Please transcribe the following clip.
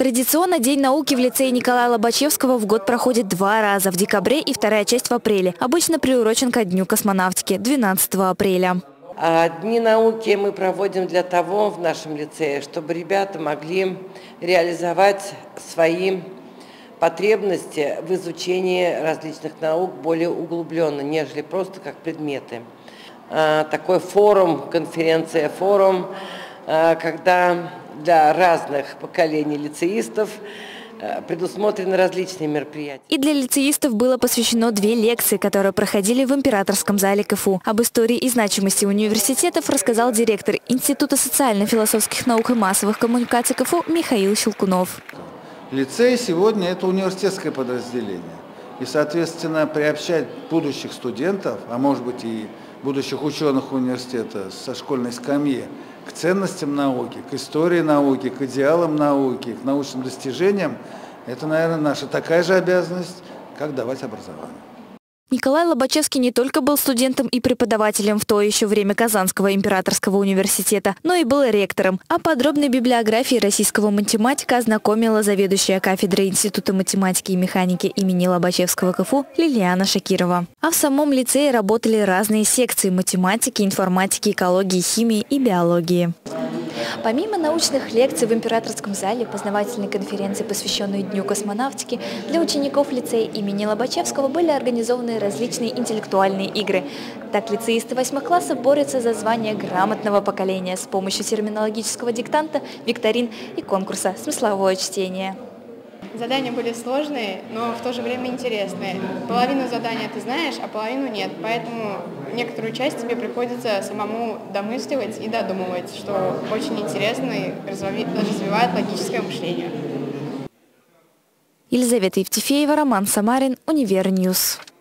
Традиционно День науки в лицее Николая Лобачевского в год проходит 2 раза – в декабре и вторая часть в апреле. Обычно приурочен ко Дню космонавтики – 12 апреля. Дни науки мы проводим для того в нашем лицее, чтобы ребята могли реализовать свои потребности в изучении различных наук более углубленно, нежели просто как предметы. Такой форум, конференция, форум, когда для разных поколений лицеистов предусмотрены различные мероприятия. И для лицеистов было посвящено 2 лекции, которые проходили в Императорском зале КФУ. Об истории и значимости университетов рассказал директор Института социально-философских наук и массовых коммуникаций КФУ Михаил Щелкунов. Лицей сегодня – это университетское подразделение. И, соответственно, приобщать будущих студентов, а может быть и будущих ученых университета со школьной скамьи к ценностям науки, к истории науки, к идеалам науки, к научным достижениям – это, наверное, наша такая же обязанность, как давать образование. Николай Лобачевский не только был студентом и преподавателем в то еще время Казанского императорского университета, но и был ректором. О подробной библиографии российского математика ознакомила заведующая кафедрой Института математики и механики имени Лобачевского КФУ Лилиана Шакирова. А в самом лицее работали разные секции математики, информатики, экологии, химии и биологии. Помимо научных лекций в Императорском зале, познавательной конференции, посвященной Дню космонавтики, для учеников лицея имени Лобачевского были организованы различные интеллектуальные игры. Так лицеисты 8 классов борются за звание грамотного поколения с помощью терминологического диктанта, викторин и конкурса «Смысловое чтение». Задания были сложные, но в то же время интересные. Половину задания ты знаешь, а половину нет. Поэтому некоторую часть тебе приходится самому домысливать и додумывать, что очень интересно и развивает логическое мышление. Елизавета Евтефеева, Роман Самарин, Универньюз.